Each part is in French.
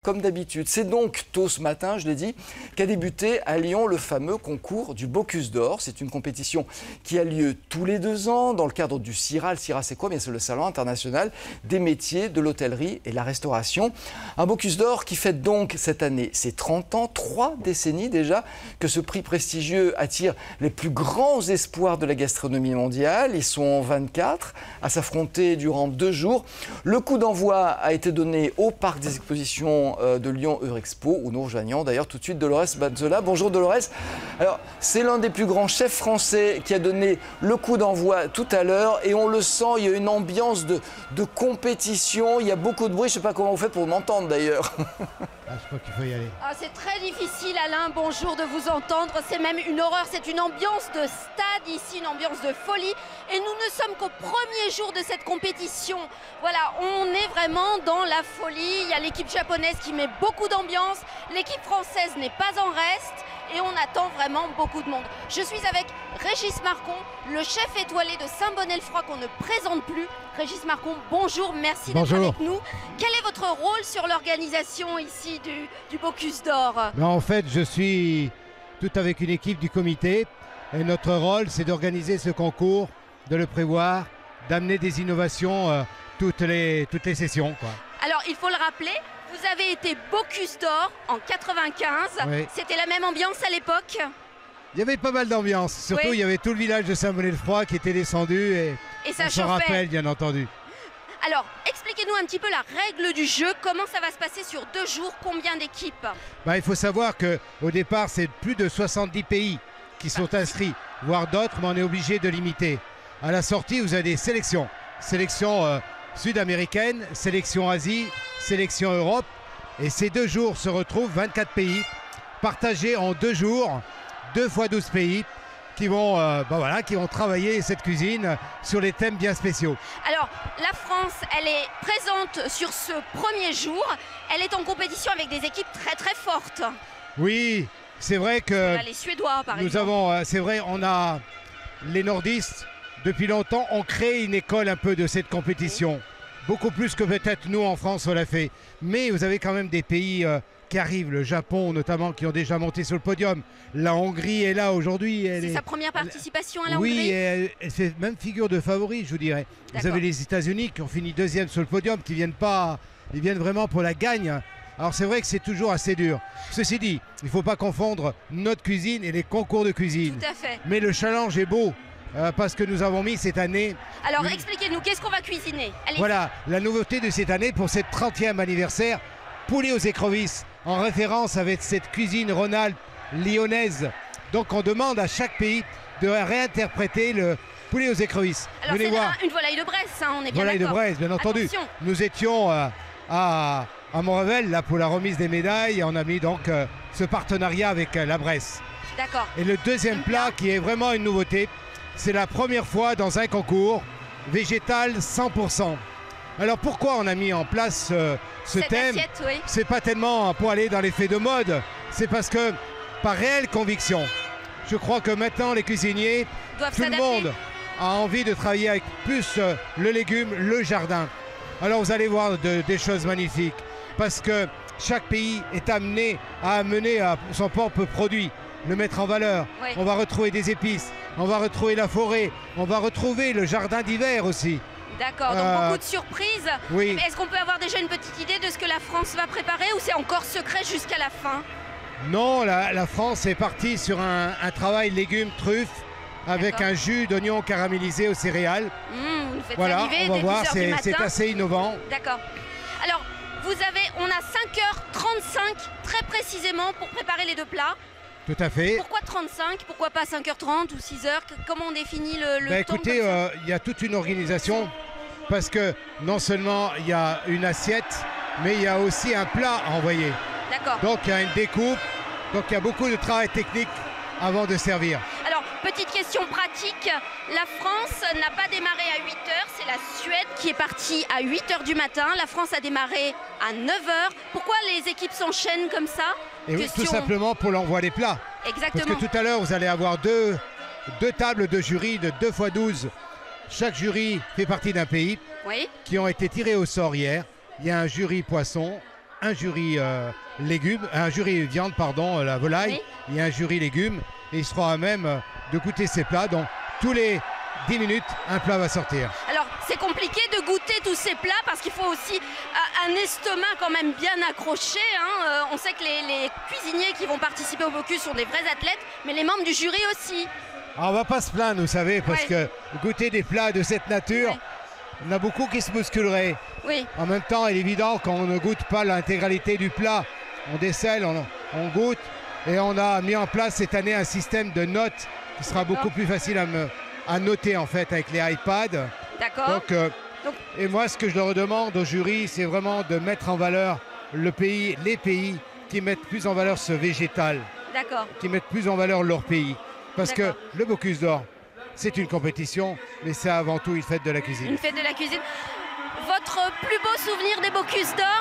comme d'habitude. C'est donc tôt ce matin, je l'ai dit, qu'a débuté à Lyon le fameux concours du Bocuse d'Or. C'est une compétition qui a lieu tous les 2 ans dans le cadre du CIRA. Le CIRA, c'est quoi? Bien, c'est le Salon international des métiers de l'hôtellerie et la restauration. Un Bocuse d'Or qui fête donc cette année ses 30 ans, 3 décennies déjà, que ce prix prestigieux attire les plus grands espoirs de la gastronomie mondiale. Ils sont 24 à s'affronter durant 2 jours. Le coup d'envoi a été donné au Parc des Expositions de Lyon Eurexpo, où nous rejoignons d'ailleurs tout de suite Dolores Banzola. Bonjour Dolores. Alors, c'est l'un des plus grands chefs français qui a donné le coup d'envoi tout à l'heure et on le sent, il y a une ambiance de compétition, il y a beaucoup de bruit, je ne sais pas comment vous faites pour m'entendre d'ailleurs. Je crois qu'il faut y aller. Ah, c'est très difficile, Alain, bonjour, de vous entendre. C'est même une horreur, c'est une ambiance de stade ici, une ambiance de folie. Et nous ne sommes qu'au premier jour de cette compétition. Voilà, on est vraiment dans la folie. Il y a l'équipe japonaise qui met beaucoup d'ambiance. L'équipe française n'est pas en reste. Et on attend vraiment beaucoup de monde. Je suis avec Régis Marcon, le chef étoilé de Saint-Bonnet-le-Froid qu'on ne présente plus. Régis Marcon, bonjour, merci d'être avec nous. Quel est votre rôle sur l'organisation ici du Bocuse d'Or? En fait, je suis tout avec une équipe du comité. Et notre rôle, c'est d'organiser ce concours, de le prévoir, d'amener des innovations toutes les sessions, quoi. Alors, il faut le rappeler, vous avez été Bocuse d'Or en 95. Oui. C'était la même ambiance à l'époque? Il y avait pas mal d'ambiance. Surtout, oui. Il y avait tout le village de Saint-Bonnet-le-Froid qui était descendu et ça on s'en rappelle, bien entendu. Alors, expliquez-nous un petit peu la règle du jeu. Comment ça va se passer sur 2 jours? Combien d'équipes? Il faut savoir qu'au départ, c'est plus de 70 pays qui sont inscrits, voire d'autres, mais on est obligé de limiter. À la sortie, vous avez des sélections. Sélection sud-américaine, sélection Asie, sélection Europe. Et ces 2 jours se retrouvent 24 pays partagés en 2 jours, 2 fois 12 pays qui vont, qui vont travailler cette cuisine sur les thèmes bien spéciaux. Alors, la France, elle est présente sur ce premier jour. Elle est en compétition avec des équipes très très fortes. Oui, c'est vrai que les Suédois, par exemple. Nous avons, c'est vrai, on a les nordistes. Depuis longtemps, on crée une école un peu de cette compétition. Oui. Beaucoup plus que peut-être nous en France, on l'a fait. Mais vous avez quand même des pays qui arrivent, le Japon notamment, qui ont déjà monté sur le podium. La Hongrie est là aujourd'hui. C'est sa première participation à la Hongrie? Oui, elle fait même figure de favori, je vous dirais. Vous avez les États-Unis qui ont fini 2e sur le podium, qui viennent pas, ils viennent vraiment pour la gagne. Alors c'est vrai que c'est toujours assez dur. Ceci dit, il ne faut pas confondre notre cuisine et les concours de cuisine. Tout à fait. Mais le challenge est beau. Parce que nous avons mis cette année... Alors expliquez-nous, qu'est-ce qu'on va cuisiner? Allez. Voilà, la nouveauté de cette année pour cette 30e anniversaire, poulet aux écrevisses, en référence avec cette cuisine Rhône-Alpes lyonnaise. Donc on demande à chaque pays de réinterpréter le poulet aux écrevisses. Alors c'est une volaille de Bresse, hein, on est bien d'accord. Volaille de Bresse, bien entendu. Attention. Nous étions à Montrevel là, pour la remise des médailles et on a mis donc ce partenariat avec la Bresse. D'accord. Et le deuxième plat qui est vraiment une nouveauté, c'est la première fois dans un concours végétal 100%. Alors pourquoi on a mis en place ce thème? Oui. C'est pas tellement pour aller dans l'effet de mode, c'est parce que par réelle conviction, je crois que maintenant les cuisiniers, tout le monde a envie de travailler avec plus le légume, le jardin. Alors vous allez voir des choses magnifiques parce que chaque pays est amené à amener à son propre produit, le mettre en valeur. Oui. On va retrouver des épices, on va retrouver la forêt, on va retrouver le jardin d'hiver aussi. D'accord, donc beaucoup de surprises. Oui. Est-ce qu'on peut avoir déjà une petite idée de ce que la France va préparer ou c'est encore secret jusqu'à la fin? Non, la France est partie sur un travail légumes, truffes, avec un jus d'oignon caramélisé aux céréales. Vous nous faites voilà, saliver, on va voir, c'est assez innovant. D'accord. Alors, on a 5h35 très précisément pour préparer les 2 plats. Tout à fait. Pourquoi 35? Pourquoi pas 5h30 ou 6h? Comment on définit le temps? Écoutez, il y a toute une organisation parce que non seulement il y a une assiette, mais il y a aussi un plat à envoyer. D'accord. Donc il y a une découpe, donc il y a beaucoup de travail technique avant de servir. Alors, petite question pratique, la France n'a pas démarré à 8h, c'est la Suède qui est partie à 8h du matin. La France a démarré à 9h. Pourquoi les équipes s'enchaînent comme ça? Et oui, tout simplement pour l'envoi des plats. Exactement. Parce que tout à l'heure, vous allez avoir deux tables de jury de 2 x 12. Chaque jury fait partie d'un pays qui ont été tirés au sort hier. Il y a un jury poisson, un jury légumes, un jury viande, pardon, la volaille, oui. et un jury légumes, et il sera à même de goûter ces plats. Donc tous les 10 minutes, un plat va sortir. Alors, c'est compliqué de goûter tous ces plats parce qu'il faut aussi un estomac quand même bien accroché. Hein. On sait que les cuisiniers qui vont participer au Bocuse sont des vrais athlètes, mais les membres du jury aussi. Alors, on va pas se plaindre, vous savez, parce que goûter des plats de cette nature, il y en a beaucoup qui se bousculeraient. Oui. En même temps, il est évident qu'on ne goûte pas l'intégralité du plat. On décèle, on goûte, et on a mis en place cette année un système de notes qui sera beaucoup plus facile à noter en fait avec les iPads. D'accord. Et moi, ce que je leur demande au jury, c'est vraiment de mettre en valeur les pays qui mettent plus en valeur ce végétal. D'accord. Qui mettent plus en valeur leur pays. Parce que le Bocuse d'Or, c'est une compétition, mais c'est avant tout une fête de la cuisine. Une fête de la cuisine. Votre plus beau souvenir des Bocuse d'Or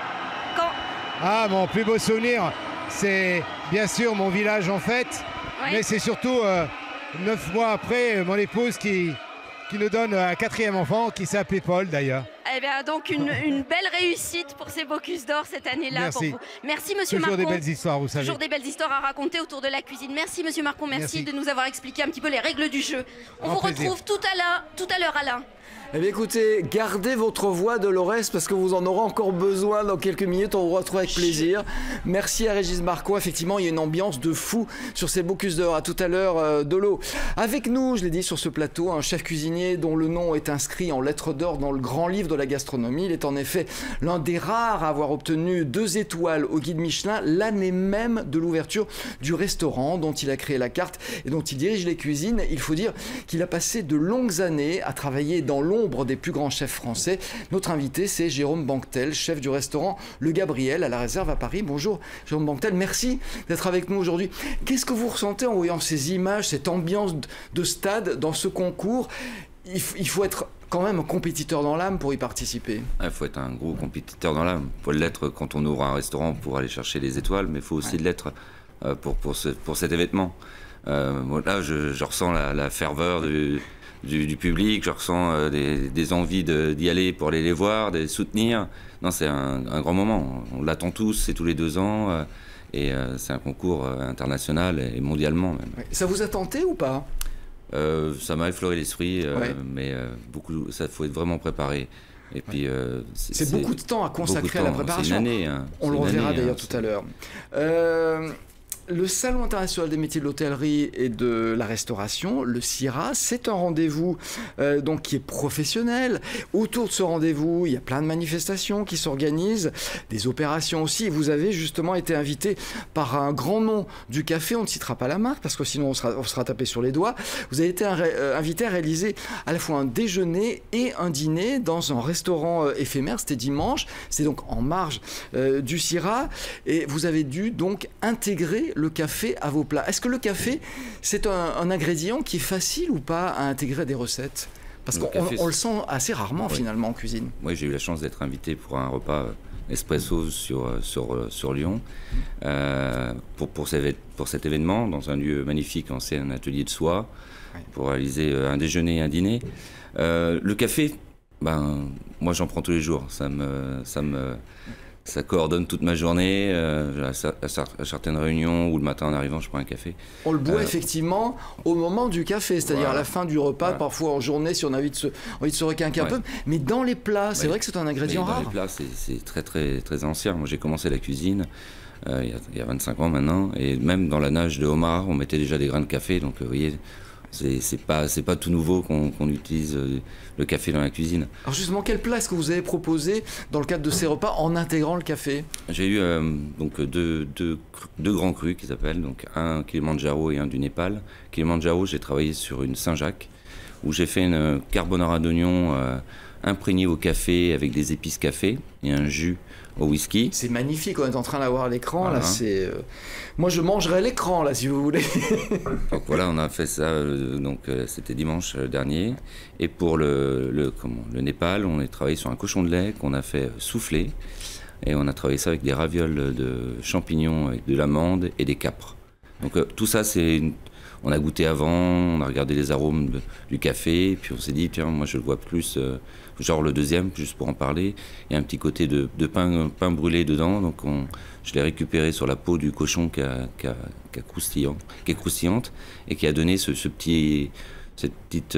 Ah, mon plus beau souvenir, c'est bien sûr mon village en fête, mais c'est surtout 9 mois après, mon épouse qui nous donne un 4e enfant qui s'appelait Paul d'ailleurs. Eh bien, donc une belle réussite pour ces Bocuse d'Or cette année-là. Merci. Pour vous. Merci, monsieur Marcon. Toujours des belles histoires, vous savez. Toujours des belles histoires à raconter autour de la cuisine. Merci, monsieur Marcon. Merci de nous avoir expliqué un petit peu les règles du jeu. On vous retrouve tout à l'heure, Alain. Eh bien écoutez, gardez votre voix Dolores parce que vous en aurez encore besoin dans quelques minutes, on vous retrouve avec plaisir. Merci à Régis Marco, effectivement il y a une ambiance de fou sur ces Bocuse d'Or. À tout à l'heure Dolo. Avec nous, je l'ai dit sur ce plateau, un chef cuisinier dont le nom est inscrit en lettres d'or dans le grand livre de la gastronomie. Il est en effet l'un des rares à avoir obtenu 2 étoiles au guide Michelin l'année même de l'ouverture du restaurant dont il a créé la carte et dont il dirige les cuisines. Il faut dire qu'il a passé de longues années à travailler dans l'ombre des plus grands chefs français. Notre invité, c'est Jérôme Banquetel, chef du restaurant Le Gabriel à la Réserve à Paris. Bonjour Jérôme Banquetel, merci d'être avec nous aujourd'hui. Qu'est-ce que vous ressentez en voyant ces images, cette ambiance de stade dans ce concours? Il faut être quand même un compétiteur dans l'âme pour y participer. Il faut être un gros compétiteur dans l'âme. Il faut l'être quand on ouvre un restaurant pour aller chercher les étoiles, mais il faut aussi l'être pour cet événement. Là, je ressens la ferveur du public, je ressens des envies d'y aller pour aller les voir, de les soutenir. Non, c'est un grand moment. On l'attend tous, c'est tous les 2 ans. Et c'est un concours international et mondialement même. Ça vous a tenté ou pas? Ça m'a effleuré l'esprit, mais ça faut être vraiment préparé. Et puis, c'est beaucoup de temps à consacrer à la préparation. C'est une année. On le reverra d'ailleurs tout à l'heure. Le Salon international des métiers de l'hôtellerie et de la restauration, le CIRA, c'est un rendez-vous donc qui est professionnel. Autour de ce rendez-vous, il y a plein de manifestations qui s'organisent, des opérations aussi. Vous avez justement été invité par un grand nom du café, on ne citera pas la marque parce que sinon on sera tapé sur les doigts. Vous avez été invité à réaliser à la fois un déjeuner et un dîner dans un restaurant éphémère. C'était dimanche, c'est donc en marge du CIRA et vous avez dû donc intégrer le café à vos plats. Est-ce que le café, c'est un ingrédient qui est facile ou pas à intégrer à des recettes? Parce qu'on le sent assez rarement finalement en cuisine. Oui, j'ai eu la chance d'être invité pour un repas espresso sur Lyon pour cet événement, dans un lieu magnifique, un atelier de soie, pour réaliser un déjeuner et un dîner. Le café, moi j'en prends tous les jours. Ça coordonne toute ma journée, à certaines réunions où le matin en arrivant je prends un café. On le boit effectivement au moment du café, c'est-à-dire à la fin du repas, parfois en journée si on a envie de se requinquer un peu, mais dans les plats, c'est vrai que c'est un ingrédient rare. Dans les plats, c'est très très très ancien. Moi j'ai commencé la cuisine il y a 25 ans maintenant, et même dans la nage de homard on mettait déjà des grains de café, donc vous voyez, c'est pas tout nouveau qu'on utilise le café dans la cuisine. Alors justement, quel plat est-ce que vous avez proposé dans le cadre de ces repas en intégrant le café? J'ai eu donc deux grands crus qui s'appellent, donc un Kilimanjaro et un du Népal. Kilimanjaro, j'ai travaillé sur une Saint-Jacques où j'ai fait une carbonara d'oignon imprégné au café avec des épices café et un jus au whisky. C'est magnifique, on est en train d'avoir l'écran là. Moi je mangerais l'écran là si vous voulez. Donc voilà, on a fait ça, c'était dimanche dernier. Et pour le Népal, on a travaillé sur un cochon de lait qu'on a fait souffler. Et on a travaillé ça avec des ravioles de champignons, avec de l'amande et des capres. Donc tout ça, on a goûté avant, on a regardé les arômes du café, puis on s'est dit, tiens, moi je le vois plus, genre le deuxième, juste pour en parler. Il y a un petit côté de pain brûlé dedans, donc je l'ai récupéré sur la peau du cochon qui est croustillante et qui a donné cette petite,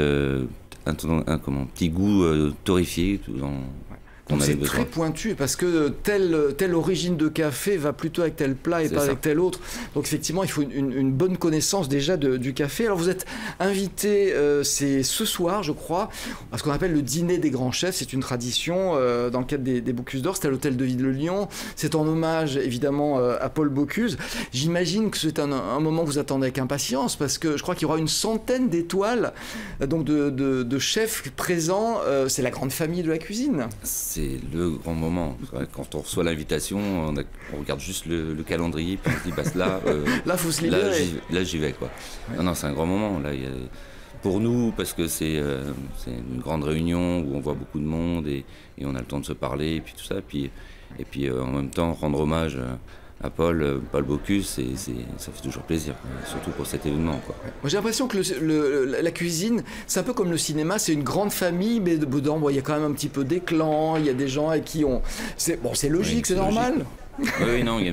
petit goût torréfié qu'on avait besoin. C'est très pointu parce que telle origine de café va plutôt avec tel plat et pas avec tel autre. Donc effectivement, il faut une bonne connaissance déjà du café. Alors vous êtes invité, c'est ce soir, je crois, à ce qu'on appelle le dîner des grands chefs. C'est une tradition dans le cadre des Bocuse d'Or. C'est à l'hôtel de Ville-le-Lion. C'est en hommage évidemment à Paul Bocuse. J'imagine que c'est un moment que vous attendez avec impatience parce que je crois qu'il y aura une centaine d'étoiles donc de chefs présents. C'est la grande famille de la cuisine. C'est le grand moment. Quand on reçoit l'invitation, on regarde juste le calendrier, puis on se dit, bah, là, faut se libérer. Là, j'y vais, quoi. Ouais. Non, c'est un grand moment. Là, pour nous, parce que c'est une grande réunion où on voit beaucoup de monde et on a le temps de se parler, et puis tout ça. Et puis en même temps, rendre hommage à Paul Bocuse, ça fait toujours plaisir, surtout pour cet événement, quoi. Moi, j'ai l'impression que la cuisine, c'est un peu comme le cinéma, c'est une grande famille, mais dedans, il y a quand même un petit peu d'éclat, il y a des gens avec qui on... C'est logique, oui, c'est normal. Oui, non, il y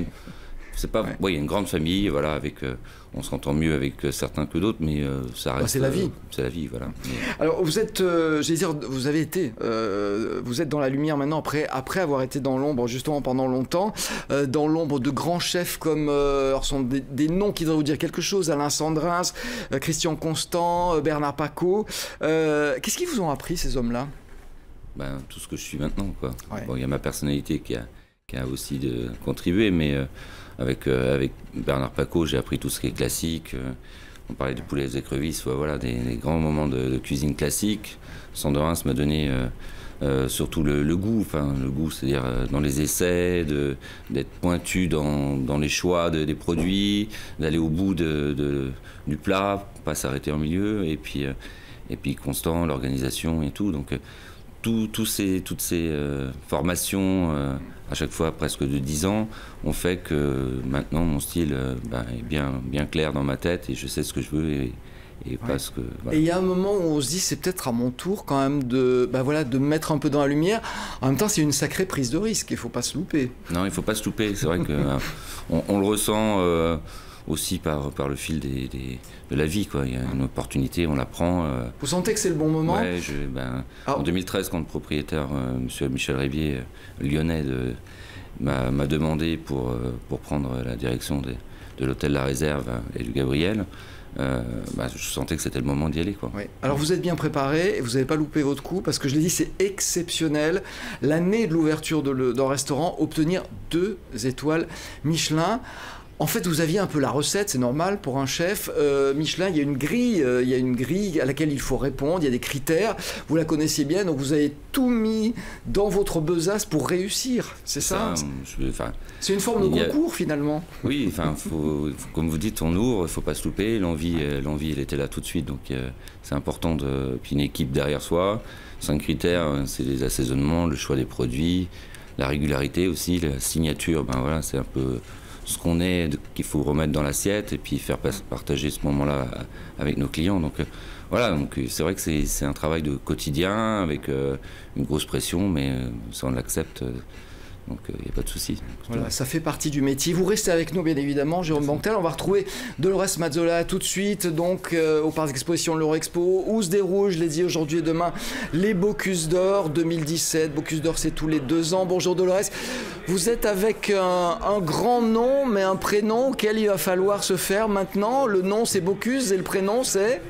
a une grande famille, voilà, avec... on s'entend mieux avec certains que d'autres, mais ça reste... c'est la vie. C'est la vie, voilà. Alors, vous êtes, vous avez été, vous êtes dans la lumière maintenant, après avoir été dans l'ombre, justement, pendant longtemps, dans l'ombre de grands chefs comme, alors, sont des noms qui devraient vous dire quelque chose, Alain Sandrin, Christian Constant, Bernard Pacot. Qu'est-ce qu'ils vous ont appris, ces hommes-là? Tout ce que je suis maintenant, quoi. Ouais. Bon, il y a ma personnalité qui a aussi contribué, mais... Avec Bernard Pacot, j'ai appris tout ce qui est classique. On parlait de poulets aux écrevisses, voilà, des grands moments de cuisine classique. Sandrin m'a donné surtout le goût, c'est-à-dire dans les essais, d'être pointu dans les choix des produits, d'aller au bout du plat, pas s'arrêter en milieu, et puis Constant, l'organisation et tout. Donc toutes ces formations, à chaque fois presque de 10 ans, ont fait que maintenant mon style est bien clair dans ma tête et je sais ce que je veux et pas ce que... Voilà. Et il y a un moment où on se dit c'est peut-être à mon tour quand même de me mettre un peu dans la lumière. En même temps, c'est une sacrée prise de risque, il ne faut pas se louper. Non, il ne faut pas se louper, c'est vrai que on le ressent aussi par le fil de la vie, quoi. Il y a une opportunité, on la prend. Vous sentez que c'est le bon moment? Ouais, en 2013, quand le propriétaire, monsieur Michel Rébier, lyonnais, m'a demandé pour prendre la direction de l'hôtel La Réserve et du Gabriel, je sentais que c'était le moment d'y aller, quoi. Oui. Alors vous êtes bien préparé et vous n'avez pas loupé votre coup parce que je l'ai dit, c'est exceptionnel. L'année de l'ouverture d'un restaurant, obtenir 2 étoiles Michelin. En fait, vous aviez un peu la recette, c'est normal pour un chef. Michelin, il y a une grille à laquelle il faut répondre, il y a des critères. Vous la connaissiez bien, donc vous avez tout mis dans votre besace pour réussir, c'est ça? C'est une forme de concours finalement. Oui, comme vous dites, on ouvre, il ne faut pas se louper. L'envie, elle était là tout de suite, donc c'est important. Puis une équipe derrière soi. 5 critères, c'est les assaisonnements, le choix des produits, la régularité aussi, la signature. C'est un peu ce qu'on est, qu'il faut remettre dans l'assiette et puis faire partager ce moment-là avec nos clients. Donc c'est vrai que c'est un travail de quotidien avec une grosse pression, mais ça on l'accepte. Donc il n'y a pas de souci. Voilà, ça fait partie du métier. Vous restez avec nous bien évidemment, Jérôme Banquetel. On va retrouver Dolores Mazzola tout de suite donc au parc d'exposition de l'Eurexpo où se déroule, je l'ai dit, aujourd'hui et demain, les Bocuse d'Or 2017. Bocuse d'Or, c'est tous les 2 ans. Bonjour Dolores. Vous êtes avec un grand nom, mais un prénom auquel il va falloir se faire maintenant. Le nom c'est Bocuse et le prénom c'est...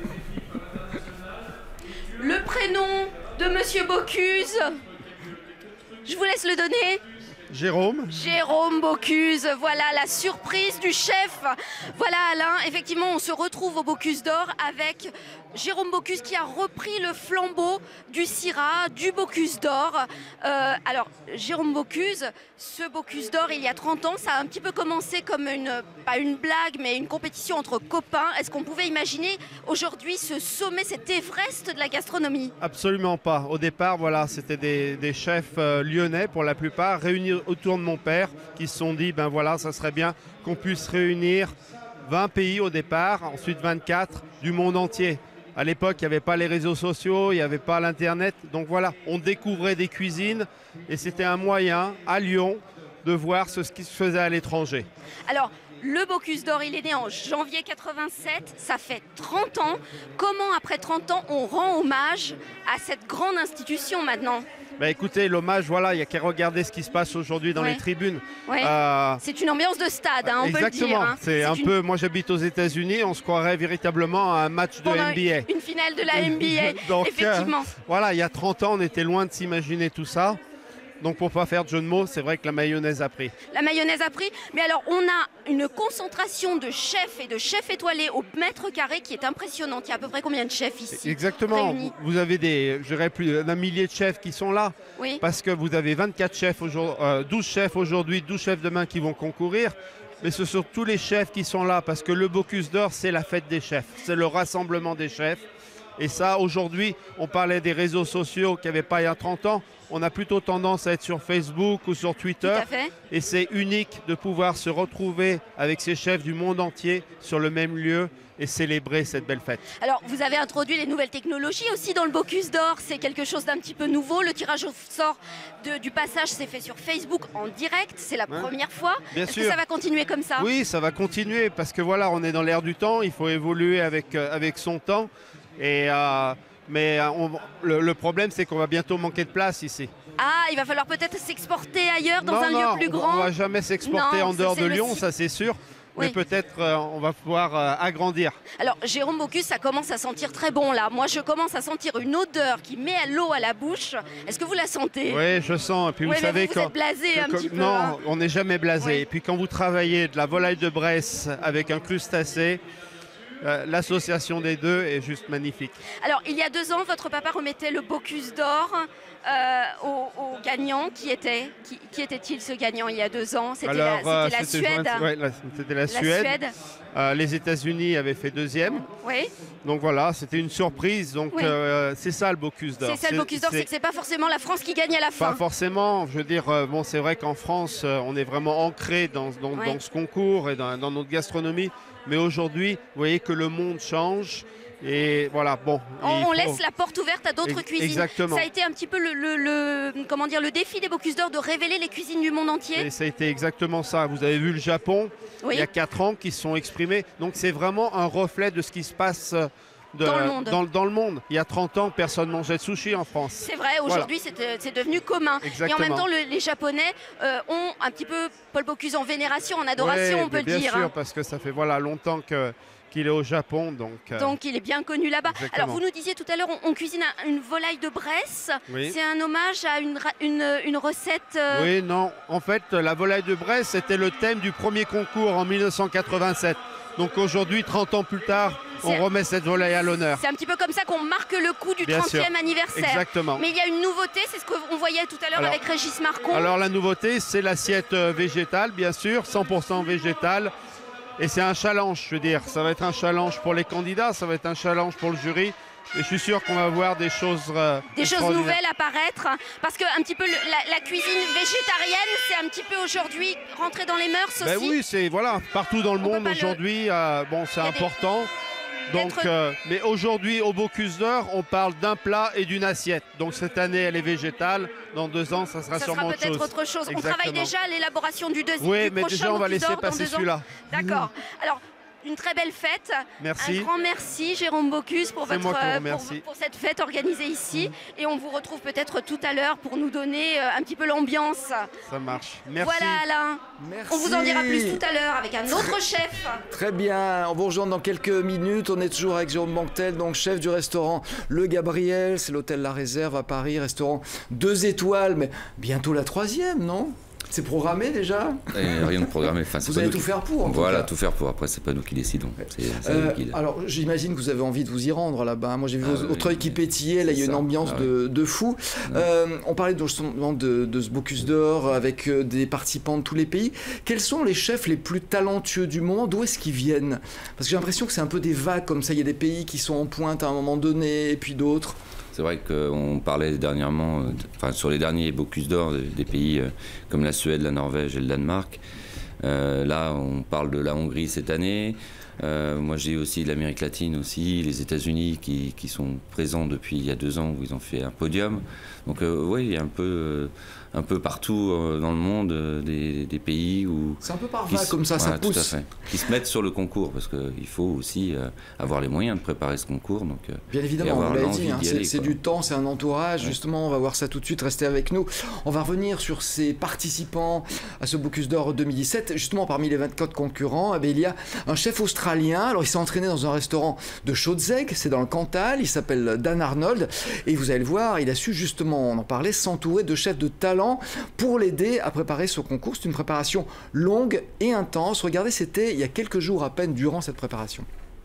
Le prénom de Monsieur Bocuse. Je vous laisse le donner. Jérôme Bocuse, voilà la surprise du chef. Voilà Alain, effectivement on se retrouve au Bocuse d'Or avec Jérôme Bocuse qui a repris le flambeau du Syrah, du Bocuse d'Or. Alors Jérôme Bocuse, ce Bocuse d'Or il y a 30 ans, ça a un petit peu commencé comme pas une blague mais une compétition entre copains. Est-ce qu'on pouvait imaginer aujourd'hui ce sommet, cet Everest de la gastronomie? Absolument pas. Au départ, voilà, c'était des chefs lyonnais pour la plupart, réunis autour de mon père, qui se sont dit, ça serait bien qu'on puisse réunir 20 pays au départ, ensuite 24 du monde entier. À l'époque, il n'y avait pas les réseaux sociaux, il n'y avait pas l'Internet. Donc voilà, on découvrait des cuisines et c'était un moyen, à Lyon, de voir ce qui se faisait à l'étranger. Alors, le Bocuse d'Or, il est né en janvier 87, ça fait 30 ans. Comment, après 30 ans, on rend hommage à cette grande institution maintenant ? Bah écoutez, l'hommage, voilà, il n'y a qu'à regarder ce qui se passe aujourd'hui dans les tribunes. Ouais. C'est une ambiance de stade, hein, on peut le dire. Exactement, c'est un peu, moi j'habite aux États-Unis, on se croirait véritablement à un match de NBA. Une finale de la NBA, donc, effectivement. Voilà, il y a 30 ans, on était loin de s'imaginer tout ça. Donc pour ne pas faire de jeu de mots, c'est vrai que la mayonnaise a pris. La mayonnaise a pris, mais alors on a une concentration de chefs et de chefs étoilés au mètre carré qui est impressionnante. Il y a à peu près combien de chefs ici? Exactement, réunis? Vous avez je dirais plus d'un millier de chefs qui sont là. Oui. Parce que vous avez 24 chefs aujourd'hui, 12 chefs aujourd'hui, 12 chefs demain qui vont concourir. Mais ce sont tous les chefs qui sont là parce que le Bocuse d'Or, c'est la fête des chefs, c'est le rassemblement des chefs. Et ça, aujourd'hui, on parlait des réseaux sociaux qu'il n'y avait pas il y a 30 ans. On a plutôt tendance à être sur Facebook ou sur Twitter. Tout à fait. Et c'est unique de pouvoir se retrouver avec ces chefs du monde entier sur le même lieu et célébrer cette belle fête. Alors, vous avez introduit les nouvelles technologies aussi dans le Bocuse d'Or. C'est quelque chose d'un petit peu nouveau. Le tirage au sort du passage s'est fait sur Facebook en direct. C'est la première fois. Est-ce que ça va continuer comme ça? Oui, ça va continuer parce que voilà, on est dans l'ère du temps. Il faut évoluer avec son temps. Le problème, c'est qu'on va bientôt manquer de place ici. Ah, il va falloir peut-être s'exporter ailleurs, dans un lieu plus grand. On ne va jamais s'exporter en dehors de Lyon, ça c'est sûr. Oui. Mais peut-être on va pouvoir agrandir. Alors, Jérôme Bocuse, ça commence à sentir très bon là. Moi, je commence à sentir une odeur qui met l'eau à la bouche. Est-ce que vous la sentez? Oui, je sens. Et puis vous savez vous êtes blasé un petit peu. Non, hein. On n'est jamais blasé. Oui. Et puis quand vous travaillez de la volaille de Bresse avec un crustacé, l'association des deux est juste magnifique. Alors, il y a 2 ans, votre papa remettait le Bocuse d'Or au gagnant. Qui était-il ce gagnant il y a 2 ans? C'était la Suède. C'était la Suède. Les États-Unis avaient fait 2e. Oui. Donc voilà, c'était une surprise. Donc oui. C'est ça le Bocuse d'Or. C'est ça le Bocuse d'Or, c'est que c'est pas forcément la France qui gagne à la fin. Pas forcément. Je veux dire, bon, c'est vrai qu'en France, on est vraiment ancré dans ce concours et dans notre gastronomie. Mais aujourd'hui, vous voyez que le monde change. Et voilà, bon. On laisse la porte ouverte à d'autres cuisines. Exactement. Ça a été un petit peu le défi des Bocuse d'Or de révéler les cuisines du monde entier. Et ça a été exactement ça. Vous avez vu le Japon, oui. Il y a 4 ans, qui se sont exprimés. Donc c'est vraiment un reflet de ce qui se passe dans le monde. Il y a 30 ans, personne ne mangeait de sushi en France. C'est vrai, aujourd'hui c'est devenu commun. Exactement. Et en même temps, les Japonais ont un petit peu Paul Bocuse en vénération, en adoration, on peut le dire. Bien sûr, parce que ça fait longtemps qu'il est au Japon. Donc il est bien connu là-bas. Alors vous nous disiez tout à l'heure, on cuisine une volaille de Bresse. Oui. C'est un hommage à une recette... Oui, non. En fait, la volaille de Bresse, c'était le thème du premier concours en 1987. Donc aujourd'hui, 30 ans plus tard, on remet cette volaille à l'honneur. C'est un petit peu comme ça qu'on marque le coup du 30e anniversaire. Exactement. Mais il y a une nouveauté, c'est ce qu'on voyait tout à l'heure avec Régis Marcon. Alors la nouveauté, c'est l'assiette végétale, bien sûr, 100% végétale. Et c'est un challenge, je veux dire. Ça va être un challenge pour les candidats, ça va être un challenge pour le jury. Et je suis sûr qu'on va voir des choses nouvelles apparaître. Parce que un petit peu la cuisine végétarienne, c'est un petit peu aujourd'hui rentré dans les mœurs aussi. Oui, c'est partout dans le monde aujourd'hui. C'est important. Donc, mais aujourd'hui, au Bocuse d'Or, on parle d'un plat et d'une assiette. Donc cette année, elle est végétale. Dans 2 ans, ça sera sûrement autre chose. Ça sera peut-être autre chose. Exactement. On travaille déjà à l'élaboration du deuxième. Oui, mais déjà, on va laisser passer celui-là. D'accord. Alors, une très belle fête. Merci. Un grand merci, Jérôme Bocuse, pour cette fête organisée ici. Et on vous retrouve peut-être tout à l'heure pour nous donner un petit peu l'ambiance. Ça marche. Merci. Voilà, Alain. Merci. On vous en dira plus tout à l'heure avec un autre chef. Très bien. On vous rejoint dans quelques minutes. On est toujours avec Jérôme Banquetel, donc chef du restaurant Le Gabriel. C'est l'hôtel La Réserve à Paris. Restaurant 2 étoiles, mais bientôt la 3e, non ? C'est programmé déjà? Rien de programmé. Enfin, vous allez tout faire pour. Voilà, tout faire pour. Après, c'est pas nous qui décidons. Alors, j'imagine que vous avez envie de vous y rendre là-bas. Moi, j'ai vu votre œil qui pétillait. Là, il y a une ambiance de fou. On parlait justement de ce Bocuse d'Or avec des participants de tous les pays. Quels sont les chefs les plus talentueux du moment? D'où est-ce qu'ils viennent? Parce que j'ai l'impression que c'est un peu des vagues comme ça. Il y a des pays qui sont en pointe à un moment donné et puis d'autres. C'est vrai qu'on parlait dernièrement, sur les derniers Bocuse d'Or des pays comme la Suède, la Norvège et le Danemark. Là, on parle de la Hongrie cette année. Moi j'ai aussi l'Amérique latine aussi, les États-Unis qui sont présents depuis il y a 2 ans où ils ont fait un podium. Donc oui, il y a un peu partout dans le monde des pays où... C'est un peu par vague comme ça, ça pousse. Tout à fait. Qui se mettent sur le concours parce qu'il faut aussi avoir les moyens de préparer ce concours. Donc, bien évidemment, vous l'avez dit, hein, c'est du temps, c'est un entourage. Ouais. Justement, on va voir ça tout de suite, restez avec nous. On va revenir sur ces participants à ce Bocuse d'Or 2017. Justement, parmi les 24 concurrents, il y a un chef australien. Alors, il s'est entraîné dans un restaurant de Chaudzeg, c'est dans le Cantal. Il s'appelle Dan Arnold. Et vous allez le voir, il a su justement, on en parlait, s'entourer de chefs de talent pour l'aider à préparer ce concours. C'est une préparation longue et intense. Regardez, c'était il y a quelques jours à peine durant cette préparation.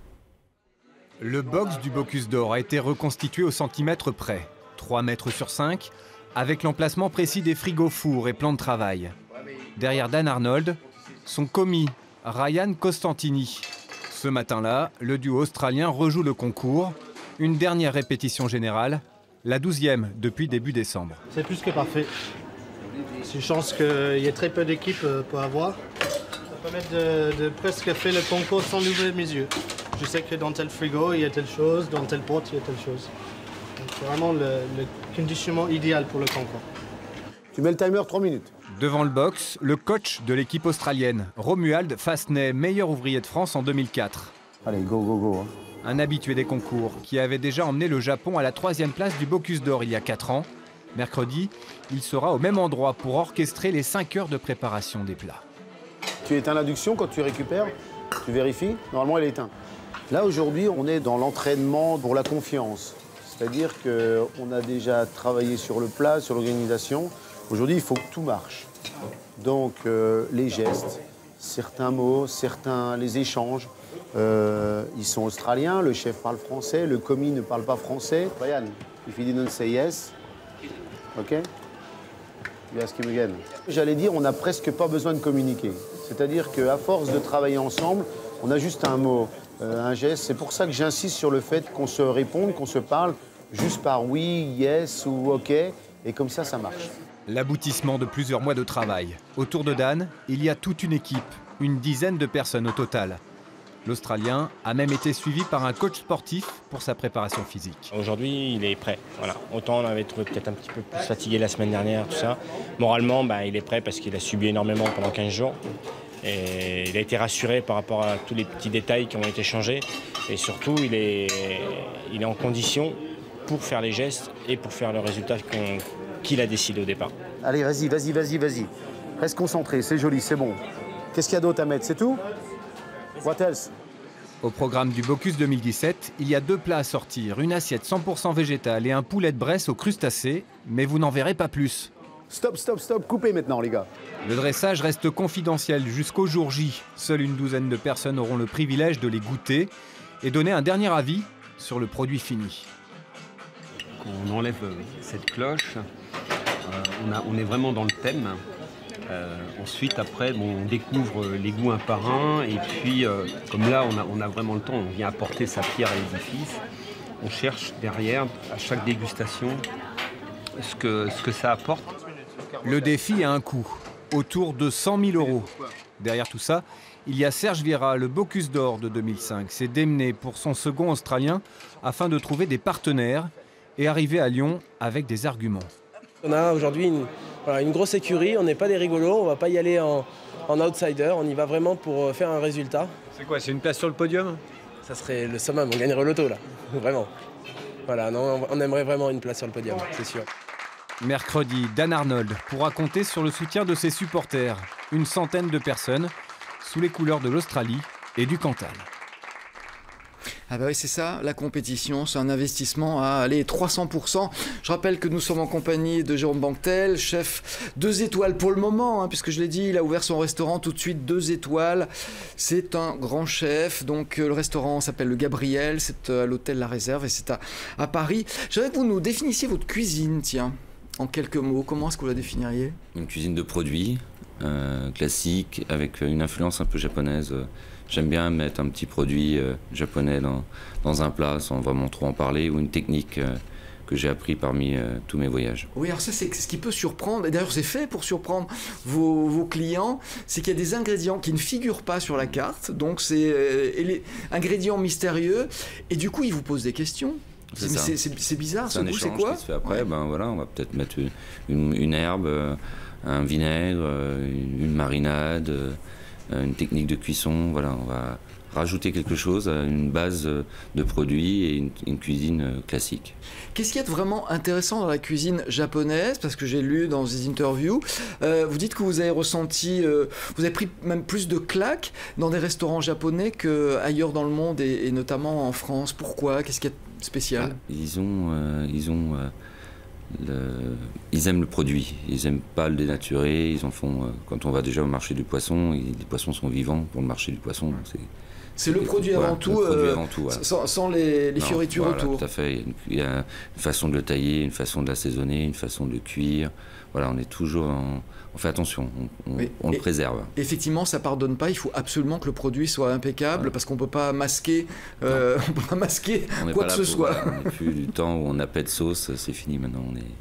Le box du Bocuse d'Or a été reconstitué au centimètre près, 3 mètres sur 5, avec l'emplacement précis des frigos fours et plans de travail. Derrière Dan Arnold, son commis, Ryan Costantini. Ce matin-là, le duo australien rejoue le concours. Une dernière répétition générale, la 12e depuis début décembre. C'est plus que parfait. C'est une chance qu'il y ait très peu d'équipes pour avoir. Ça permet de presque faire le concours sans ouvrir mes yeux. Je sais que dans tel frigo, il y a telle chose, dans telle porte, il y a telle chose. C'est vraiment le conditionnement idéal pour le concours. Tu mets le timer 3 minutes. Devant le box, le coach de l'équipe australienne, Romuald Fastney, meilleur ouvrier de France en 2004. Allez, go, go, go. Hein. Un habitué des concours qui avait déjà emmené le Japon à la 3e place du Bocuse d'Or il y a 4 ans. Mercredi, il sera au même endroit pour orchestrer les 5 heures de préparation des plats. Tu éteins l'induction quand tu récupères, tu vérifies, normalement elle est éteinte. Là aujourd'hui, on est dans l'entraînement pour la confiance. C'est-à-dire qu'on a déjà travaillé sur le plat, sur l'organisation. Aujourd'hui, il faut que tout marche. Donc les gestes, certains mots, les échanges. Ils sont australiens, le chef parle français, le commis ne parle pas français. Ryan, if he didn't say yes, ok? You ask him again. J'allais dire, on n'a presque pas besoin de communiquer. C'est-à-dire qu'à force de travailler ensemble, on a juste un mot, un geste. C'est pour ça que j'insiste sur le fait qu'on se réponde, qu'on se parle juste par oui, yes ou ok. Et comme ça, ça marche. L'aboutissement de plusieurs mois de travail. Autour de Dan, il y a toute une équipe, une dizaine de personnes au total. L'Australien a même été suivi par un coach sportif pour sa préparation physique. Aujourd'hui, il est prêt. Voilà. Autant on avait trouvé peut-être un petit peu plus fatigué la semaine dernière, tout ça. Moralement, il est prêt parce qu'il a subi énormément pendant 15 jours. Et il a été rassuré par rapport à tous les petits détails qui ont été changés. Et surtout, il est en condition pour faire les gestes et pour faire le résultat qu'il a décidé au départ. Allez, vas-y. Reste concentré, c'est joli, c'est bon. Qu'est-ce qu'il y a d'autre à mettre, c'est tout? What else? Au programme du Bocuse 2017, il y a 2 plats à sortir, une assiette 100% végétale et un poulet de Bresse aux crustacés, mais vous n'en verrez pas plus. Stop, coupez maintenant les gars. Le dressage reste confidentiel jusqu'au jour J. Seule une douzaine de personnes auront le privilège de les goûter et donner un dernier avis sur le produit fini. On enlève cette cloche, on est vraiment dans le thème. Ensuite, après, on découvre les goûts un par un. Et puis, comme là, on a vraiment le temps, on vient apporter sa pierre à l'édifice. On cherche derrière, à chaque dégustation, ce que ça apporte. Le défi a un coût, autour de 100 000 €. Derrière tout ça, il y a Serge Vira, le Bocuse d'Or de 2005. C'est démené pour son second australien afin de trouver des partenaires et arriver à Lyon avec des arguments. On a aujourd'hui une grosse écurie, on n'est pas des rigolos, on ne va pas y aller en outsider, on y va vraiment pour faire un résultat. C'est quoi, c'est une place sur le podium? Ça serait le summum, on gagnerait l'auto là, vraiment. Voilà, non, on aimerait vraiment une place sur le podium, c'est sûr. Mercredi, Dan Arnold pourra compter sur le soutien de ses supporters, une centaine de personnes, sous les couleurs de l'Australie et du Cantal. Ah bah oui, c'est ça, la compétition, c'est un investissement à 300%. Je rappelle que nous sommes en compagnie de Jérôme Banquetel, chef 2 étoiles pour le moment, puisque je l'ai dit, il a ouvert son restaurant tout de suite, 2 étoiles. C'est un grand chef, donc le restaurant s'appelle le Gabriel, c'est à l'hôtel La Réserve et c'est à Paris. J'aimerais que vous nous définissiez votre cuisine, tiens, en quelques mots. Comment est-ce que vous la définiriez? Une cuisine de produits, classique, avec une influence un peu japonaise. J'aime bien mettre un petit produit japonais dans un plat sans vraiment trop en parler, ou une technique j'ai appris parmi tous mes voyages. Oui, alors ça c'est ce qui peut surprendre, et d'ailleurs c'est fait pour surprendre vos clients, c'est qu'il y a des ingrédients qui ne figurent pas sur la carte, donc c'est les ingrédients mystérieux, et du coup ils vous posent des questions. C'est bizarre, ce goût, c'est quoi? Qui se fait après, voilà, on va peut-être mettre une herbe, un vinaigre, une marinade, une technique de cuisson, voilà, on va rajouter quelque chose à une base de produits et une cuisine classique. Qu'est-ce qu'il y a de vraiment intéressant dans la cuisine japonaise? Parce que j'ai lu dans des interviews, vous dites que vous avez ressenti, vous avez pris même plus de claques dans des restaurants japonais qu'ailleurs dans le monde et notamment en France. Pourquoi? Qu'est-ce qu'il y a de spécial? Ils aiment le produit, ils aiment pas le dénaturer, ils en font, quand on va déjà au marché du poisson, les poissons sont vivants pour le marché du poisson. C'est le produit avant tout, voilà. sans les fioritures autour. Tout à fait. Il y a une façon de le tailler, une façon de l'assaisonner, une façon de le cuire. Voilà, on est toujours on fait attention, on le préserve. Effectivement, ça pardonne pas. Il faut absolument que le produit soit impeccable parce qu'on peut pas masquer, quoi que ce soit. On n'est plus du temps où on n'a pas de sauce, c'est fini maintenant.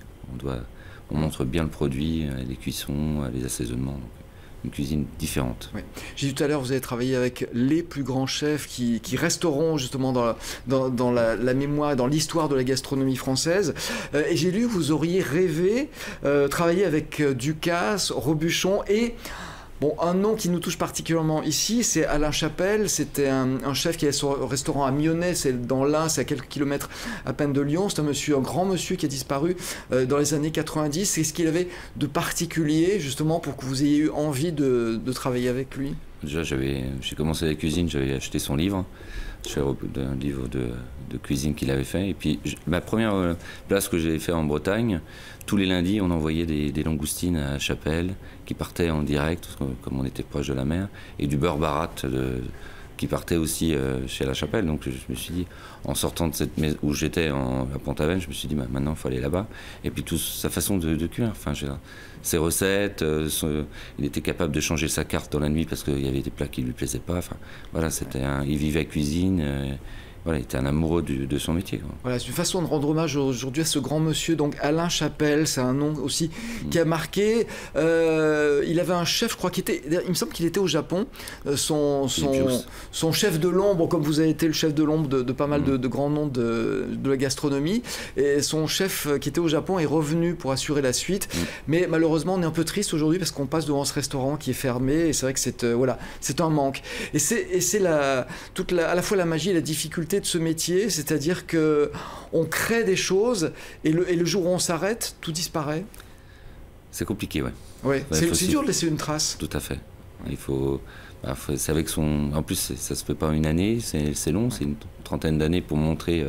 On montre bien le produit, les cuissons, les assaisonnements. Donc. Une cuisine différente. Oui. J'ai dit tout à l'heure, vous avez travaillé avec les plus grands chefs qui resteront justement dans la mémoire, dans l'histoire de la gastronomie française. Et j'ai lu que vous auriez rêvé travailler avec Ducasse, Robuchon et... Bon, un nom qui nous touche particulièrement ici, c'est Alain Chapelle. C'était un chef qui avait son restaurant à Mionnet, c'est dans l'Ain, c'est à quelques kilomètres à peine de Lyon. C'est un grand monsieur qui a disparu dans les années 90. Qu'est-ce qu'il avait de particulier, justement, pour que vous ayez eu envie de travailler avec lui? Déjà, j'ai commencé la cuisine, j'avais acheté son livre. Un livre de cuisine qu'il avait fait. Et puis, ma première place que j'ai fait en Bretagne, tous les lundis, on envoyait des langoustines à Chapelle qui partaient en direct, comme on était proche de la mer, et du beurre barat qui partait aussi chez La Chapelle. Donc, je me suis dit, en sortant de cette maison où j'étais à Pont-Aven, je me suis dit, maintenant, il faut aller là-bas. Et puis, sa façon de cuire, enfin, ses recettes, il était capable de changer sa carte dans la nuit parce qu'il y avait des plats qui ne lui plaisaient pas. Enfin, voilà, il vivait à cuisine. Voilà, il était un amoureux de son métier. Quoi. Voilà, c'est une façon de rendre hommage aujourd'hui à ce grand monsieur, donc Alain Chapelle, c'est un nom aussi qui a marqué. Il avait un chef, je crois, il me semble qu'il était au Japon, son chef de l'ombre, comme vous avez été le chef de l'ombre de pas mal de grands noms de la gastronomie, et son chef qui était au Japon est revenu pour assurer la suite, mais malheureusement on est un peu triste aujourd'hui parce qu'on passe devant ce restaurant qui est fermé, et c'est vrai que c'est un manque. Et c'est à la fois la magie et la difficulté de ce métier, c'est-à-dire que on crée des choses et le jour où on s'arrête, tout disparaît. C'est compliqué, ouais. Ouais, c'est dur de laisser une trace. Tout à fait. Il faut c'est avec son. En plus, ça se fait pas en une année, c'est long, c'est une trentaine d'années pour montrer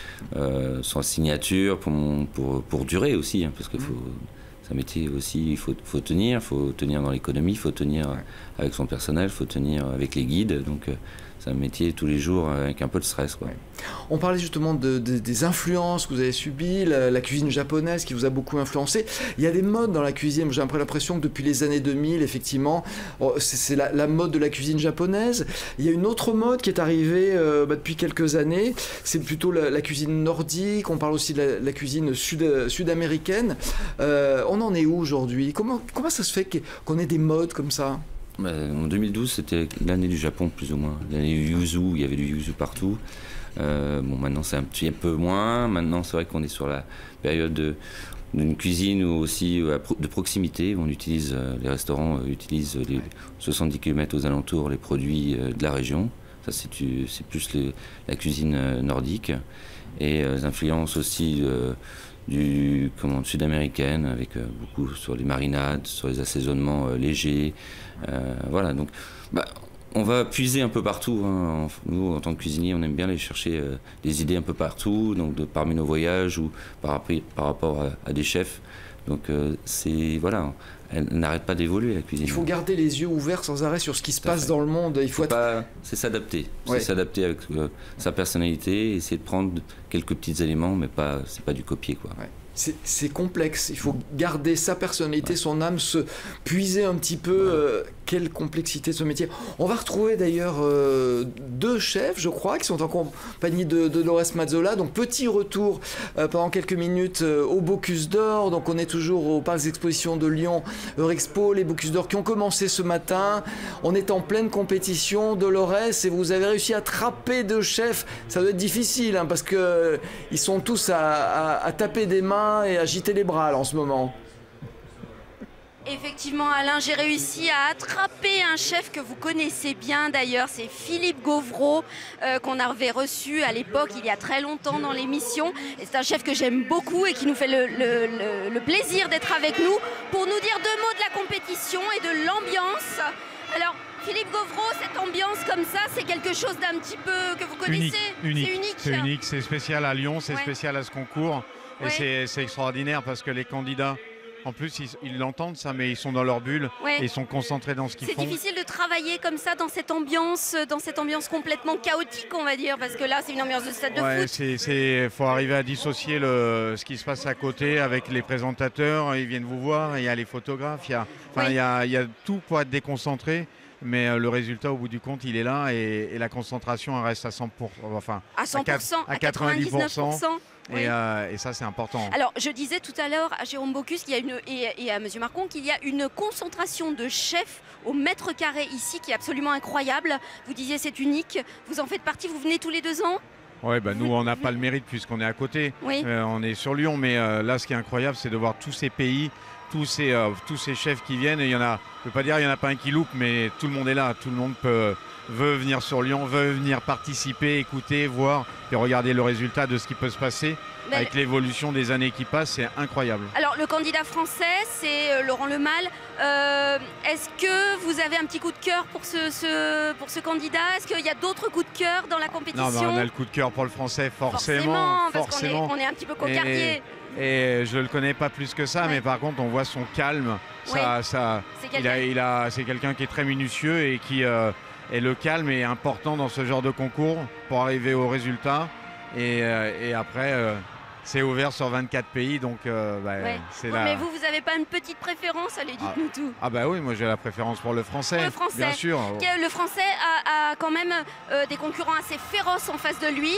sa signature, pour durer aussi, hein, parce que c'est un métier aussi, il faut tenir dans l'économie, il faut tenir avec son personnel, il faut tenir avec les guides, donc c'est un métier tous les jours avec un peu de stress, quoi. On parlait justement des influences que vous avez subies, la cuisine japonaise qui vous a beaucoup influencé. Il y a des modes dans la cuisine, j'ai un peu l'impression que depuis les années 2000, effectivement, c'est la mode de la cuisine japonaise. Il y a une autre mode qui est arrivée depuis quelques années, c'est plutôt la cuisine nordique, on parle aussi de la cuisine sud-américaine. On en est où aujourd'hui? Comment ça se fait qu'on ait des modes comme ça? En 2012, c'était l'année du Japon, plus ou moins. L'année du yuzu, il y avait du yuzu partout. Maintenant, c'est un petit peu moins. Maintenant, c'est vrai qu'on est sur la période d'une cuisine ou aussi de proximité. Les restaurants utilisent les 70 km aux alentours les produits de la région. Ça, c'est plus la cuisine nordique. Et les influences aussi sud-américaine, avec beaucoup sur les marinades, sur les assaisonnements légers. Voilà, donc on va puiser un peu partout, hein. Nous, en tant que cuisiniers, on aime bien aller chercher des idées un peu partout, donc parmi nos voyages ou par rapport à des chefs. Donc voilà, elle n'arrête pas d'évoluer, la cuisine. Il faut garder les yeux ouverts sans arrêt sur ce qui se passe dans le monde. C'est s'adapter. C'est s'adapter avec sa personnalité, essayer de prendre quelques petits éléments, mais c'est pas du copier, quoi. Ouais. c'est complexe. Il faut garder sa personnalité, son âme, se puiser un petit peu. Quelle complexité de ce métier. On va retrouver d'ailleurs 2 chefs, je crois, qui sont en compagnie de Dolores Mazzola. Donc petit retour pendant quelques minutes au Bocuse d'Or. Donc on est toujours au parc d'exposition de Lyon, Eurexpo, les Bocuse d'Or qui ont commencé ce matin. On est en pleine compétition, Dolores, et vous avez réussi à attraper 2 chefs. Ça doit être difficile, hein, parce que ils sont tous à taper des mains et à agiter les bras là, en ce moment. Effectivement, Alain, j'ai réussi à attraper un chef que vous connaissez bien d'ailleurs, c'est Philippe Gauvreau, qu'on avait reçu à l'époque, il y a très longtemps dans l'émission. Et c'est un chef que j'aime beaucoup et qui nous fait le plaisir d'être avec nous pour nous dire 2 mots de la compétition et de l'ambiance. Alors, Philippe Gauvreau, cette ambiance comme ça, c'est quelque chose d'un petit peu que vous connaissez? C'est unique, c'est spécial à Lyon, c'est spécial à ce concours. Et c'est extraordinaire parce que les candidats, en plus, ils l'entendent ça, mais ils sont dans leur bulle et ils sont concentrés dans ce qu'ils font. C'est difficile de travailler comme ça dans cette ambiance complètement chaotique, on va dire, parce que là, c'est une ambiance de stade de foot. Il faut arriver à dissocier ce qui se passe à côté avec les présentateurs. Ils viennent vous voir, il y a les photographes, il y a tout pour être déconcentré. Mais le résultat, au bout du compte, il est là et la concentration elle reste à 100%, enfin à 100%, à 99%. Et ça, c'est important. Alors, je disais tout à l'heure à Jérôme Bocuse et à M. Marcon qu'il y a une concentration de chefs au mètre carré ici qui est absolument incroyable. Vous disiez c'est unique. Vous en faites partie, vous venez tous les 2 ans? Oui, nous, on n'a pas le mérite puisqu'on est à côté. On est sur Lyon, mais là, ce qui est incroyable, c'est de voir tous ces pays, tous ces chefs qui viennent. Et je ne peux pas dire qu'il n'y en a pas un qui loupe, mais tout le monde est là. Tout le monde veut venir sur Lyon, veut venir participer, écouter, voir et regarder le résultat de ce qui peut se passer. Avec l'évolution des années qui passent, c'est incroyable. Alors, le candidat français, c'est Laurent Lemal. Est-ce que vous avez un petit coup de cœur pour ce candidat? Est-ce qu'il y a d'autres coups de cœur dans la compétition? Non, on a le coup de cœur pour le français, forcément. Parce qu'on est un petit peu cocardier. Et je ne le connais pas plus que ça, mais par contre, on voit son calme. C'est quelqu'un qui est très minutieux et et le calme est important dans ce genre de concours pour arriver au résultat. Et après, c'est ouvert sur 24 pays, donc c'est là. Mais vous n'avez pas une petite préférence? Allez, dites-nous tout. Ah bah oui, moi j'ai la préférence pour le français. Pour le français, bien sûr. Le français a quand même des concurrents assez féroces en face de lui.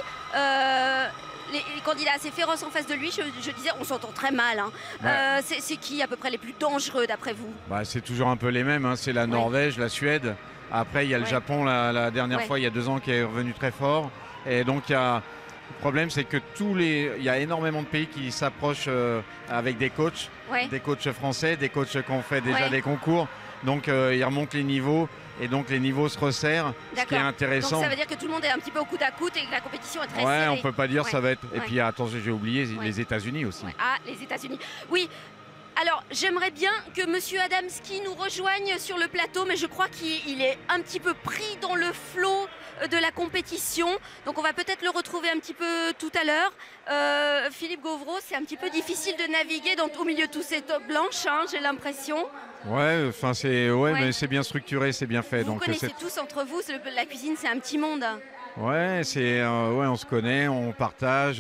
Les candidats assez féroces en face de lui, je disais, on s'entend très mal. Hein. C'est qui à peu près les plus dangereux d'après vous? C'est toujours un peu les mêmes, hein. C'est la Norvège, la Suède. Après, il y a le Japon, la dernière fois, il y a 2 ans, qui est revenu très fort. Et donc, le problème, c'est que il y a énormément de pays qui s'approchent avec des coachs français, des coachs qui ont fait déjà des concours. Donc, ils remontent les niveaux. Et donc les niveaux se resserrent, ce qui est intéressant. Donc ça veut dire que tout le monde est un petit peu au coude à coude et que la compétition est très serrée. On peut pas dire ça va être... Et puis attention, j'ai oublié les États-Unis aussi. Ah, les États-Unis. Oui. Alors, j'aimerais bien que M. Adamski nous rejoigne sur le plateau, mais je crois qu'il est un petit peu pris dans le flot de la compétition. Donc, on va peut-être le retrouver un petit peu tout à l'heure. Philippe Gauvreau, c'est un petit peu difficile de naviguer au milieu de tous ces tops blanches, hein, j'ai l'impression. Mais c'est bien structuré, c'est bien fait. Vous connaissez tous entre vous, la cuisine, c'est un petit monde. On se connaît, on partage,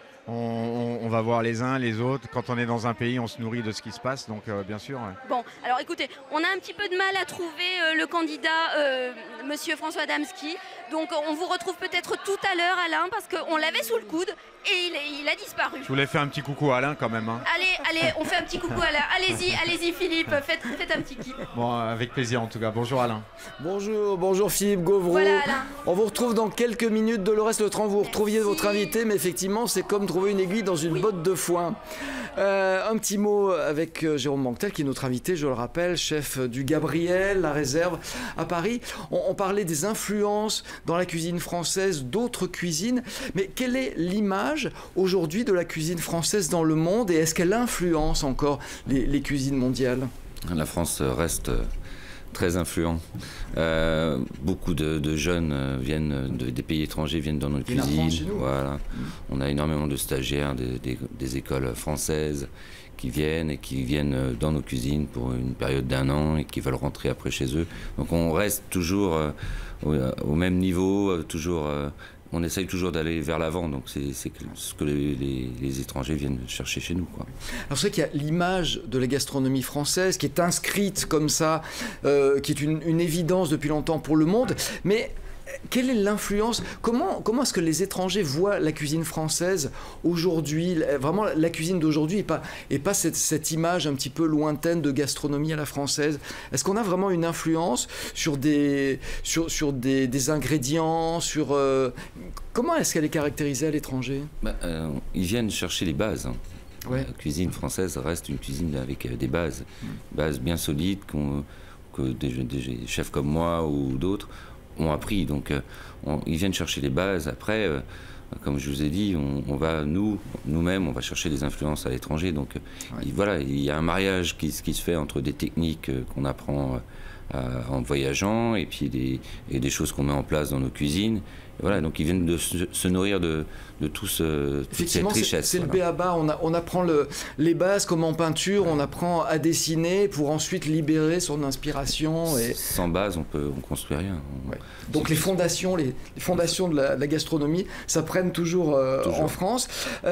on va voir les uns les autres. Quand on est dans un pays, on se nourrit de ce qui se passe, donc bien sûr. Bon, alors écoutez, on a un petit peu de mal à trouver le candidat, Monsieur François Adamski. Donc on vous retrouve peut-être tout à l'heure, Alain, parce qu'on l'avait sous le coude et il a disparu. Je voulais faire un petit coucou à Alain quand même. Hein. Allez, on fait un petit coucou à Alain. Allez-y Philippe, faites un petit kiff. Bon, avec plaisir en tout cas. Bonjour Alain. Bonjour Philippe Gauvreau. Voilà Alain. On vous retrouve dans quelques minutes, Dolores Le Temps. Vous retrouviez votre invité, mais effectivement, c'est comme trouver une aiguille dans une botte de foin. Un petit mot avec Jérôme Banquetel, qui est notre invité, je le rappelle, chef du Gabriel, la réserve à Paris. On parlait des influences dans la cuisine française, d'autres cuisines. Mais quelle est l'image aujourd'hui de la cuisine française dans le monde et est-ce qu'elle influence encore les cuisines mondiales? La France reste très influent. Beaucoup de jeunes viennent des pays étrangers, viennent dans notre cuisine. Voilà. On a énormément de stagiaires des écoles françaises qui viennent dans nos cuisines pour une période d'1 an et qui veulent rentrer après chez eux. Donc on reste toujours au même niveau, toujours on essaye toujours d'aller vers l'avant, donc c'est ce que les étrangers viennent chercher chez nous, quoi. Alors c'est vrai qu'il y a l'image de la gastronomie française qui est inscrite comme ça, qui est une évidence depuis longtemps pour le monde, mais quelle est l'influence? Comment est-ce que les étrangers voient la cuisine française aujourd'hui? Vraiment, la cuisine d'aujourd'hui et pas cette image un petit peu lointaine de gastronomie à la française. Est-ce qu'on a vraiment une influence sur des ingrédients, comment est-ce qu'elle est caractérisée à l'étranger? Ils viennent chercher les bases, hein. Ouais. La cuisine française reste une cuisine avec des bases bien solides que des chefs comme moi ou d'autres ont appris. Donc ils viennent chercher les bases. Après, comme je vous ai dit, on va nous-mêmes, on va chercher des influences à l'étranger. Donc voilà, il y a un mariage qui se fait entre des techniques qu'on apprend en voyageant et puis des choses qu'on met en place dans nos cuisines. Et voilà, donc ils viennent de se nourrir de toute cette richesse. C'est le b.a.-ba, on apprend les bases comme en peinture, on apprend à dessiner pour ensuite libérer son inspiration. Sans base, on construit rien. Ouais. Donc les fondations de la gastronomie s'apprennent toujours en France.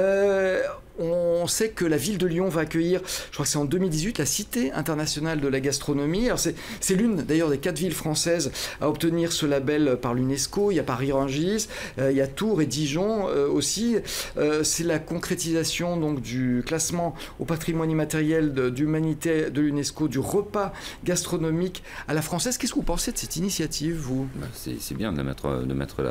On sait que la ville de Lyon va accueillir, je crois que c'est en 2018, la Cité internationale de la gastronomie. Alors c'est l'une d'ailleurs des 4 villes françaises à obtenir ce label par l'UNESCO. Il y a Paris-Rungis, il y a Tours et Dijon aussi. C'est la concrétisation donc du classement au patrimoine immatériel d'humanité de l'UNESCO du repas gastronomique à la française. Qu'est-ce que vous pensez de cette initiative, vous? C'est bien de mettre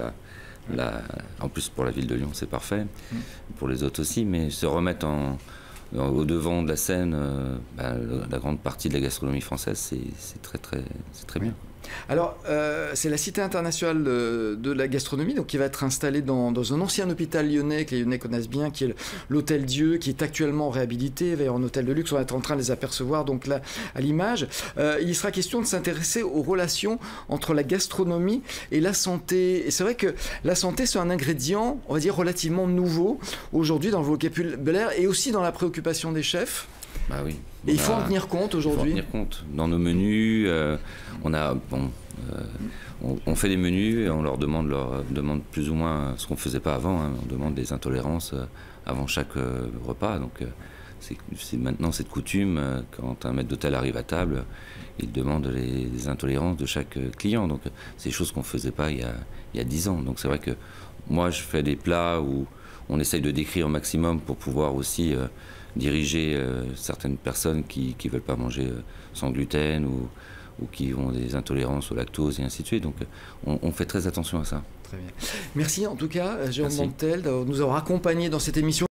en plus pour la ville de Lyon c'est parfait, pour les autres aussi, mais se remettre au devant de la scène la grande partie de la gastronomie française, c'est très bien. Alors, c'est la Cité internationale de la gastronomie, donc qui va être installée dans un ancien hôpital lyonnais que les Lyonnais connaissent bien, qui est l'Hôtel Dieu, qui est actuellement réhabilité, il va y avoir un hôtel de luxe, on va être en train de les apercevoir donc là à l'image. Il sera question de s'intéresser aux relations entre la gastronomie et la santé. Et c'est vrai que la santé, c'est un ingrédient, on va dire, relativement nouveau aujourd'hui dans le vocabulaire et aussi dans la préoccupation des chefs. Bah oui. Et il faut en tenir compte aujourd'hui. Il faut en tenir compte. Dans nos menus, on fait des menus et on leur demande plus ou moins ce qu'on ne faisait pas avant. Hein. On demande des intolérances avant chaque repas. Donc c'est maintenant cette coutume, quand un maître d'hôtel arrive à table, il demande les intolérances de chaque client. Donc c'est des choses qu'on ne faisait pas il y a 10 ans. Donc c'est vrai que moi je fais des plats où on essaye de décrire au maximum pour pouvoir aussi diriger certaines personnes qui ne veulent pas manger sans gluten ou qui ont des intolérances au lactose et ainsi de suite. Donc on fait très attention à ça. Très bien. Merci en tout cas, Jérôme Montel, de nous avoir accompagnés dans cette émission.